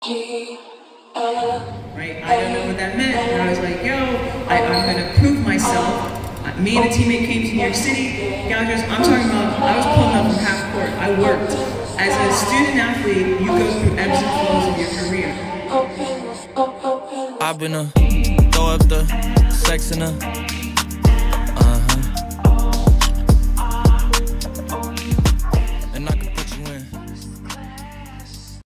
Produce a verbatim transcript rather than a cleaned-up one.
Right? I don't know what that meant. And I was like, yo, I, I'm going to prove myself. Me and a teammate came to New York City. Gougers, I'm talking about, I was pulling up from half court. I worked. As a student athlete, you go through ebbs and flows of your career. I've been a throw up the sex in a